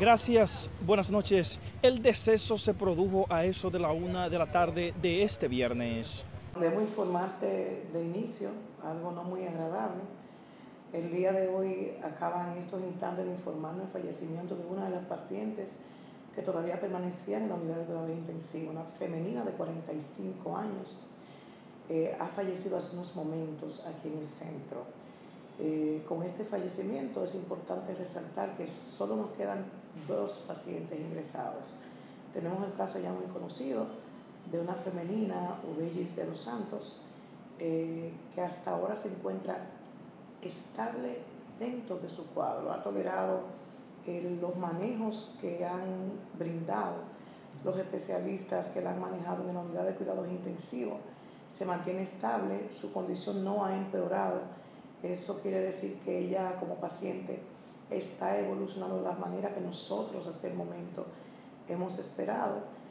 Gracias, buenas noches. El deceso se produjo a eso de la 1 de la tarde de este viernes. Debo informarte de inicio algo no muy agradable. El día de hoy acaban estos instantes de informarme el fallecimiento de una de las pacientes que todavía permanecía en la unidad de cuidados intensivos, una femenina de 45 años. Ha fallecido hace unos momentos aquí en el centro. Con este fallecimiento es importante resaltar que solo nos quedan 2 pacientes ingresados. Tenemos el caso ya muy conocido de una femenina, Ubeyis de los Santos, que hasta ahora se encuentra estable dentro de su cuadro. Ha tolerado los manejos que han brindado los especialistas que la han manejado en la unidad de cuidados intensivos. Se mantiene estable, su condición no ha empeorado. Eso quiere decir que ella como paciente está evolucionando de la manera que nosotros hasta el momento hemos esperado.